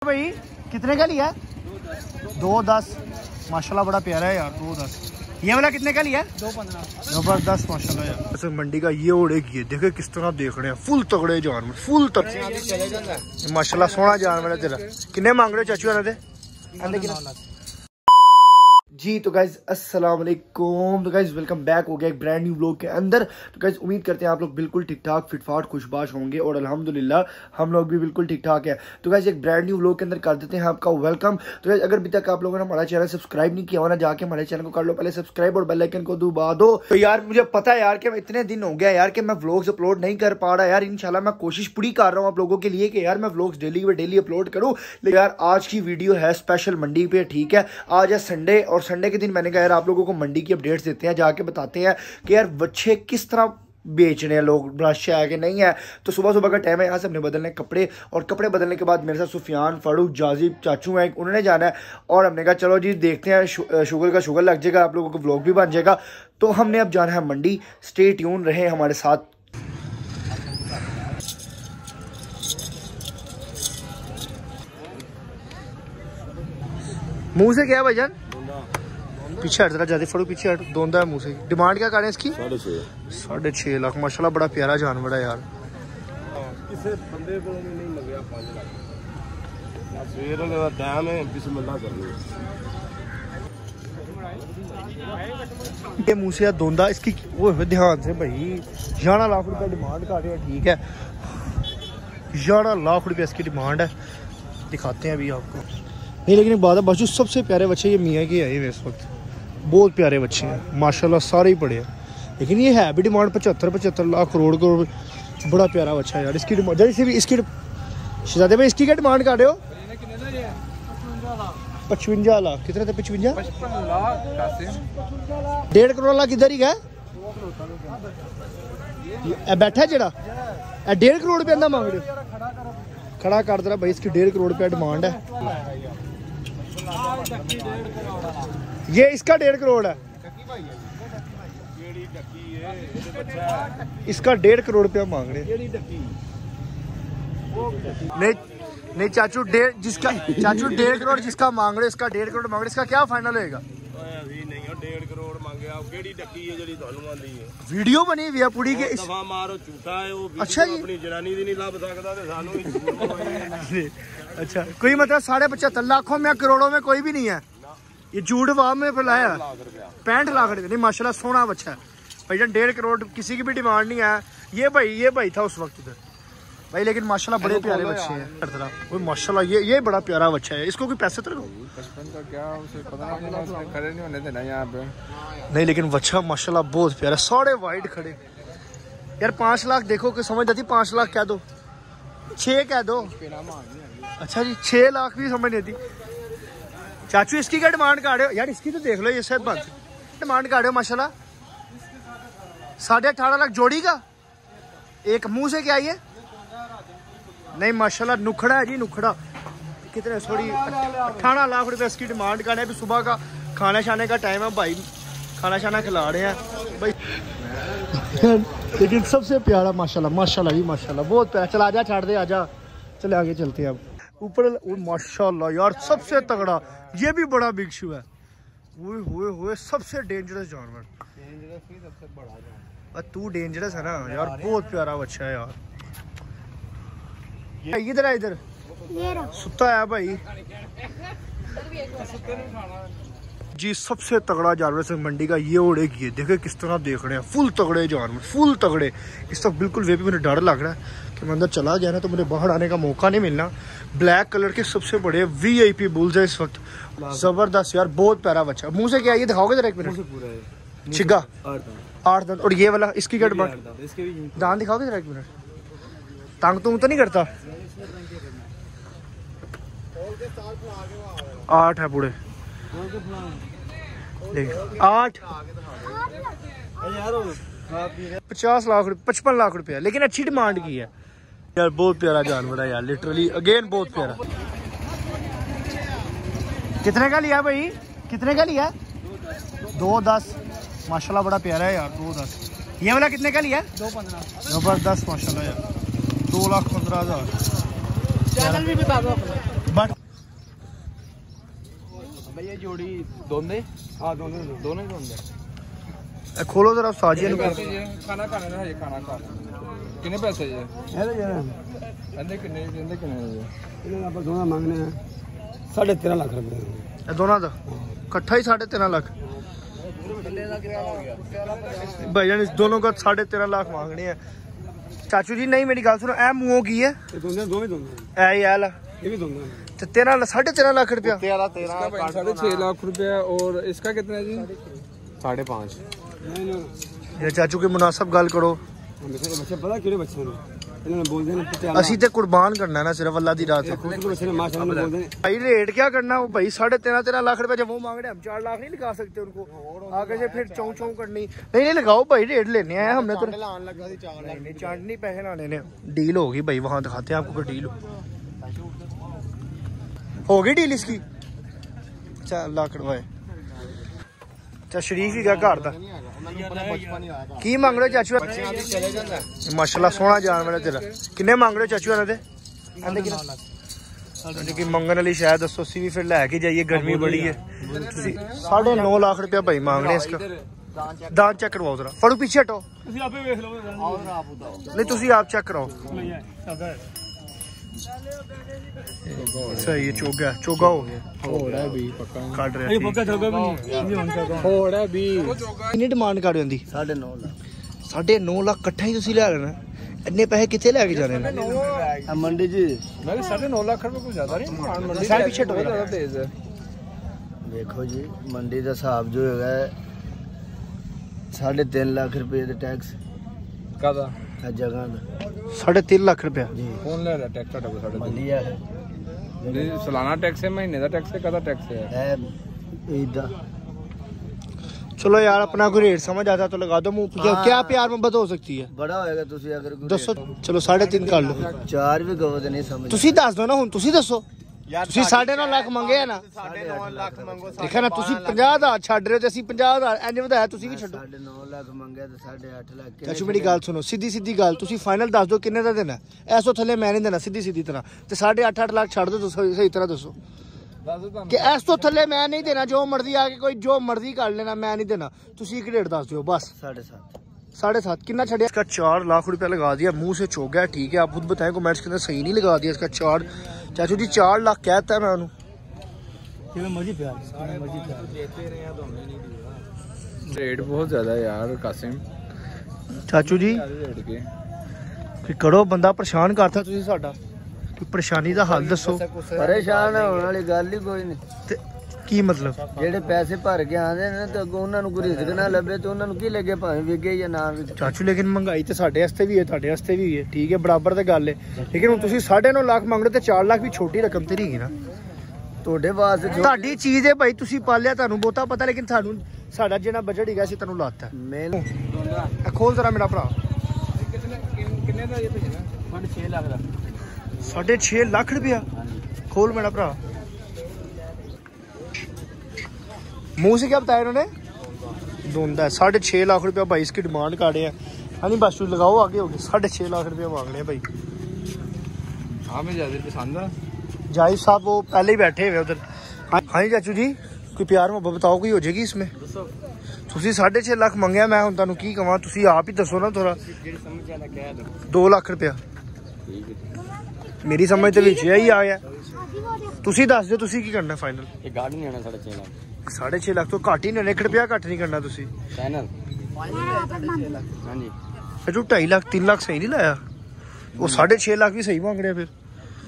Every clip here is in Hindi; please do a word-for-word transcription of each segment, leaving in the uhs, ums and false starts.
भाई कितने का लिया? दो दस माशाल्लाह बड़ा प्यारा है यार। दो दस। ये वाला कितने का लिया? दो पंद्रह। जबरदस्त माशाल्लाह यार। ऐसे मंडी का ये ओढ़े किए देखे किस तरह देख रहे हैं, फुल तगड़े जानवर, फुल तगड़े माशाल्लाह सोना जानवर है तेरा। कितने मांग रहे हो चाचू वाले? जी तो गाइज अस्सलाम वालेकुम। तो गाइज वेलकम बैक हो गया एक ब्रांड न्यू व्लॉग के अंदर। तो गाइज उम्मीद करते हैं आप लोग बिल्कुल ठीक ठाक फिटफाट खुशबाश होंगे और अल्हम्दुलिल्लाह हम लोग भी बिल्कुल ठीक ठाक है। तो गाइज एक ब्रांड न्यू व्लॉग के अंदर कर देते हैं आपका वेलकम। तो गाइज अगर अभी तक आप लोगों ने हमारा चैनल सब्सक्राइब नहीं किया हो ना, जाके हमारे चैनल को कर लो पहले सब्सक्राइब और बेल आइकन को दबा दो। तो यार मुझे पता है यार कि मैं इतने दिन हो गया यार कि मैं व्लॉग्स अपलोड नहीं कर पा रहा यार। इंशाल्लाह मैं कोशिश पूरी कर रहा हूँ आप लोगों के लिए कि यार मैं व्लॉग्स डेली व डेली अपलोड करूँ। लेकिन यार आज की वीडियो है स्पेशल मंडी पे, ठीक है। आज है संडे और संडे के दिन मैंने कहा यार आप लोगों को मंडी की अपडेट्स देते हैं, जाके बताते हैं कि यार बच्चे किस तरह बेच रहे हैं लोग, ब्रश है कि नहीं है। तो सुबह सुबह का टाइम है, यहाँ से हमने बदलने कपड़े और कपड़े बदलने के बाद मेरे साथ सुफियान, फारूक, जाजिब चाचू हैं, उन्होंने जाना है और हमने कहा चलो जी देखते हैं, शुगर का शुगर लग जाएगा, आप लोगों को व्लॉग भी बन जाएगा। तो हमने अब जाना है मंडी। स्टे ट्यून रहे हमारे साथ। मुंह से क्या है भाईजान? पीछे हट जरा, ज्यादा फड़ो पीछे हट। दोंदा है मुंह से। डिमांड क्या कर रहे हैं इसकी? साढ़े छः साढ़े छः लाख माशाल्लाह बड़ा प्यारा जानवर है यार। किसी बंदे को नहीं लगे पाँच लाख सवेर का टाइम है, बिस्मिल्लाह कर लो। ये मुंह से दोंदा इसकी वो ध्यान से भाई। ग्यारह लाख रुपया डिमांड कर रहे हैं, ठीक है। ग्यारह लाख रुपया इसकी डिमांड है, दिखाते हैं अभी आपको। नहीं लेकिन एक बात है बाजू सबसे प्यारे बच्चे ये मियाँ के आए हुए इस वक्त, बहुत प्यारे बच्चे हैं माशाल्लाह, सारे ही पड़े हैं। लेकिन ये है भी डिमांड पचहत्तर पचहत्तर लाख करोड़ करोड़। बड़ा प्यारा बच्चा है यार। इसकी डिमांड जैसे भी इसकी शहजादे भाई इसकी क्या डिमांड कर रहे हो? पचवंजा लाख। कितने थे? पचवंजा डेढ़ करोड़ लाख इधर ही है बैठा जरा डेढ़ करोड़ रुपया अंदा मांग रहे हो। खड़ा कर दे रहा भाई, इसकी डेढ़ करोड़ रुपया डिमांड है। ये इसका डेढ़ करोड़ है, इसका डेढ़ करोड़ रुपया मांग रहे। नहीं नहीं चाचू डेढ़ जिसका चाचू डेढ़ करोड़ जिसका मांग रहे इसका डेढ़ करोड़ मांग रहे, इसका क्या फाइनल होएगा? डेढ़ करोड़ मांगे आप केड़ी डकी है जेडी ਤੁਹਾਨੂੰ ਆਂਦੀ है। वीडियो बनी हुई है पूरी के इस दफा मारो झूठा है वो। अच्छा जी अपनी जनानी दी नहीं लब सकदा ते सानू ही। अच्छा कोई मतलब साढ़े पचहत्तर लाखों में करोड़ों में कोई भी नहीं है, ये झूठ वाह में फैलाया। पैंठ लाख रुपये नहीं माशाल्लाह सोना बच्चा है भाईजान। डेढ़ करोड़ किसी की भी डिमांड नहीं है। ये भाई ये भाई था उस वक्त इधर भाई, लेकिन माशाल्लाह बड़े प्यारे बच्चे हैं। वो माशाल्लाह ये ये बड़ा प्यारा बच्चा है। इसको कोई पैसे तो क्या उसे पता नहीं खड़े नहीं होने देना यहाँ पे। नहीं लेकिन बच्चा माशाल्लाह बहुत प्यारा, साढ़े वाइड खड़े यार। पाँच लाख देखो कि समझ जाती, पाँच लाख कह दो, छः कह दो। अच्छा जी छः लाख भी समझ नहीं आती। चाचू इसकी क्या डिमांड कर रहे हो यार? इसकी तो देख लो, ये शायद बात डिमांड कर रहे हो माशाल्लाह साढ़े अठारह लाख जोड़ी का। एक मुंह से क्या ये? नहीं माशाल्लाह नुखड़ा है जी, नुखड़ा। कितने थोड़ी अठारह लाख रुपए इसकी डिमांड कर रहे हैं। अभी सुबह का खाना शाने का टाइम है भाई, खाना शाना खिला रहे हैं भाई। लेकिन सबसे प्यारा माशाल्लाह माशाल्लाह जी माशाल्लाह बहुत प्यारा। चल आजा छाड़ दे, आजा चले आगे चलते हैं अब ऊपर। माशाल्लाह यार सबसे तगड़ा, ये भी बड़ा बिग शू है। हुए हुए हुए सबसे डेंजरस जानवर। सबसे बड़ा तू डेंजरस है ना यार, बहुत प्यारा बच्चा है यार। इधर है, इधर सुता है भाई जी। सबसे तगड़ा जानवर से मंडी का ये ओढ़े किए देखे किस तरह देख रहे हैं, फुल तगड़े जानवर, फुल तगड़े। इस वक्त बिल्कुल वे भी मुझे डर लग रहा है कि मैं अंदर चला गया ना तो मुझे बाहर आने का मौका नहीं मिलना। ब्लैक कलर के सबसे बड़े वी आई पी बुल्स है इस वक्त, जबरदस्त यार, बहुत प्यारा बच्चा। मुंह से क्या ये दिखाओगे जरा एक मिनट? छिगा आठ दांत। और ये वाला इसकी क्या दांत दिखाओगे जरा एक मिनट? तंग तुम तो नहीं करता? आठ है पूरे, आठ पचास लाख रुपये पचपन लाख रुपया, लेकिन अच्छी डिमांड की है यार। बहुत प्यारा जानवर है यार, लिटरली अगेन बहुत प्यारा। कितने का लिया भाई? कितने का लिया? दो दस माशाल्लाह बड़ा प्यारा है यार। दो दस। ये वाला कितने का लिया? दो पंद्रह। जबरदस्त माशाल्लाह यार, दो लाख पंद्रह हजार। चैनल भी बता दो अपना। बट भैया जोड़ी दोंदे हाँ दोनों दोनों ही दोंदे खोलो जरा साजिया खाना खाने ना खाना खा कितने पैसे ये कहते कितने कहते कितने इन्होंने आप दोनों मांगने हैं साढ़े तेरह लाख रुपए दोनों का इकट्ठा ही साढ़े तेरह लाख भाईजान इस दोनों का साढ़े तेरह लाख मांगने हैं। चाचू जी नहीं मेरी गल सुनो ए मुंह की है ए यार तो तेरह साढ़े तेरह लाख रुपया साढ़े छह लाख रुपया और इसका कितना जी साढ़े पाँच ये चाचू की मुनासिब गल करो असी ते कुर्बान करना है ना सिर्फ अल्लाह दी रात भाई रेट क्या करना वो भाई साढ़े तेरह तेरह लाख रुपए जब वो मांग रहे हम चार लाख नहीं लगा सकते उनको आगे से फिर चौं चौं करनी नहीं नहीं लगाओ भाई रेट लेने आए हमने तो नहीं चांदनी पैसे लाने ने डील होगी भाई वहाँ दिखाते हैं आपको डील हो गई डील इसकी चार लाख रुपए अच्छा शरीफ ही गया घर का की मांग रहे चाचू माशाल्लाह सोहना जानवर है तेरा किन्ने मांग रहे चाचू कि मंगन वाली शायद दसो असी भी फिर लैके जाइए गर्मी बड़ी है साढ़े नौ लाख रुपया भाई मांग रहे इसका दांत चेक करवाओ जरा फड़ो पीछे हटो नहीं तुसी आप चेक कराओ सही है चोगा चोगा हो गया काट रहे कितनी डिमांड कर रही साढ़े नौ लाख साढ़े नौ लाख कट्ठा ही तुसी ले लेना इन्ने पैसे कितने लैके जाने मंडी जी मैं साढ़े नौ लाख रुपए कुछ ज्यादा नहीं मंडी पीछे ज्यादा तेज है देखो जी मंडी का हिसाब जो है साढ़े तीन लाख रुपए टैक्स कादा जगह साढ़े तीन लाख रुपया कौन ले रहा टैक्स सालाना टैक्स है महीने का टैक्स है कदा टैक्स है चलो यार अपना कोई रेट समझ आता तो लगा दो मुंह क्या, क्या प्यार मोहब्बत हो सकती है बड़ा होएगा तुसी अगर दसो चलो साढ़े तीन कर लो चार भी गवो नहीं समझ तुसी दस दो ना हुन तुसी दसो तुसी साढ़े नौ लाख मंगे है ना साढ़े नौ लाख मंगो देखा ना तुसी पचास हजार छड़ रहे हो ते असी पचास हजार एने बताया तुसी भी छड्डो साढ़े नौ लाख मंगे ते साढ़े आठ लाख चाचू मेरी गल सुनो सीधी सीधी गल तुसी फाइनल दस दो किन्ने दा देना ऐसो थल्ले मैं नहीं देना सीधी सीधी तरह ते साढ़े आठ आठ लाख छड़ दो तो सही तरह दसो कि ऐस तो थल्ले मैं नहीं देना जो मर्जी आके कोई जो मर्जी कर लेना मैं नहीं देना तुसी एक रेट दस दो बस साढ़े सात साढ़े सात कितना छड़िया इसका चार लाख रुपया लगा दिया मुंह से चौक है ठीक है आप खुद बताएं कमेंट्स के अंदर सही नहीं लगा दिया इसका चार चाचू जी चार लाख कहता है मैं रेट बहुत ज्यादा यार कासिम चाचू जी करो बंदा परेशान करता तुसी साडा कोई परेशानी का हल दसो परेशान होने वाली गल ही कोई नहीं की मतलब जेडे पैसे भर के आंदे ने ते अगों उन्हां नूं कोई रिज़्क ना लभे ते उन्हां नूं की लगे भावें विके या ना विके चाचू लेकिन महंगाई ते साडे वास्ते भी है तुहाडे वास्ते भी है ठीक है बराबर ते गल है लेकिन हुण तुसीं साढ़े नौ लाख मंग रहे ते चार लाख भी छोटी रकम ते नहीं है ना तुहाडे वास्ते तुहाडी चीज़ है भाई तुसीं पालिया तुहानूं बहुता पता लेकिन सानूं साडा जिहड़ा बजट हैगा असीं तुहानूं लाता मैनूं खोल जरा मेरा भरा कितने दा ये भेजना साढ़े छे लाख दा साढ़े छे लाख रुपया खोल मेरा भरा मुंह से क्या बताया इन्होंने धुंध है साढ़े छः लाख रुपया भाई इसकी डिमांड कर रहे हैं हाँ नहीं बस लगाओ आगे होगी साढ़े छः लाख रुपया मांग रहे हैं भाई हाँ मैं ज्यादा पसंद है जाहिद साहब वो पहले ही बैठे हुए उधर हाँ जी चाचू जी कोई प्यार मोहब्बत बताओ कोई हो जाएगी इसमें तुसी साढ़े छः लाख मंगया मैं हुण तुहानूं की कहां तुसी आप ही दसो ना थोड़ा दो लाख रुपया मेरी समझ तो विच ही आ गया तुसी दस दो तुसी की करना फाइनल ये गाड़ी नहीं आना साढ़े छः लाख साढ़े छः लाख तो घट ही नहीं एक रुपया घट नहीं करना तुसी जो ढाई लाख तीन लाख सही नहीं लाया वो साढ़े छः लाख भी सही मांग रहे फिर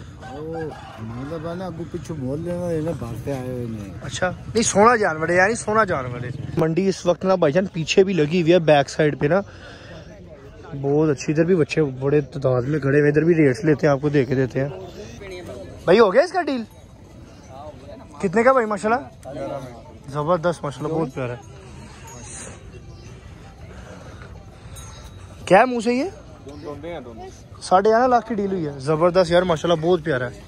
अच्छा नहीं सोना जानवर है यानी सोना जानवर है मंडी इस वक्त ना भाईजान पीछे भी लगी हुई है बैक साइड पे ना बहुत अच्छी इधर भी बच्चे बड़े तादाद में खड़े हुए इधर भी रेट्स लेते हैं आपको दे के देते हैं भाई हो गया इसका डील कितने का भाई माशाल्लाह जबरदस्त माशाल्लाह बहुत प्यारा है क्या मुंह से ये साढ़े ग्यारह लाख की डील हुई है जबरदस्त यार माशाल्लाह बहुत प्यारा है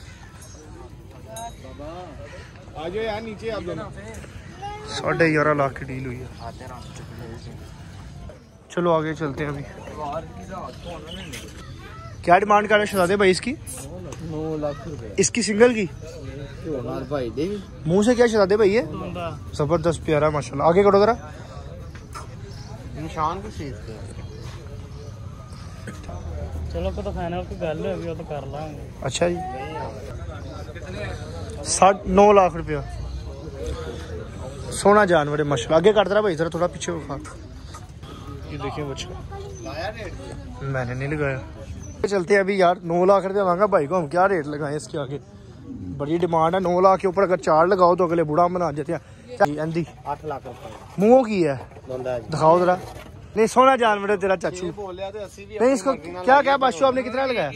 यार नीचे आप साढ़े ग्यारह लाख की डील हुई है चलो आगे चलते हैं अभी क्या डिमांड कर रहे हैं शहजादे भाई इसकी? नौ लाख रुपए। इसकी सिंगल की भाई दे मुंह से क्या शहजादे भाई है? जबरदस्त प्यारा माशाल्लाह। आगे करो जरा। निशान की चीज पे चलो को तो फाइनल की गल होगी वो तो कर लांगे। अच्छा जी साठ नौ लाख रुपया सोना जानवर है माशाल्लाह। आगे कर दरा भाई जरा थोड़ा पीछे उठा। ये देखिए बच्चा मैंने नहीं लगाया। चलते हैं अभी यार। नौ लाख रुपया मांगा भाई को, हम क्या रेट लगाए इसके आगे? बड़ी डिमांड है। नौ लाख के ऊपर अगर चार लगाओ तो अगले बुढ़ा बना देते हैं। आठ लाख रुपए मुँह की है दिखाओ जरा। नहीं सोना जानवर है तेरा चाचू। नहीं इसको क्या क्या बादशाह आपने कितना लगाया?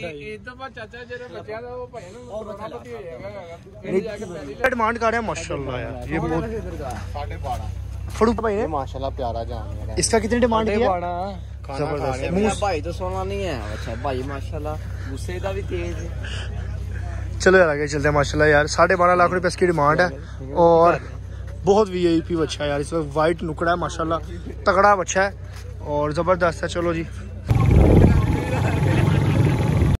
डिमांड कर रहे हैं माशाल्लाह यार। ये बहुत भाई है माशाल्लाह प्यारा जानवर है। इसका कितनी डिमांड किया? जबरदस्त। मेरा भाई तो सोना नहीं है। अच्छा भाई माशाल्लाह गुस्से का भी तेज है। चलो यार आगे चलते हैं माशाल्लाह यार। साढ़े बारह लाख रुपए इसकी डिमांड है और बहुत वी आई पी बच्चा है यार। इस वक्त वाइट नुकड़ा है माशाल्लाह, तगड़ा बच्चा है और ज़बरदस्त है। चलो जी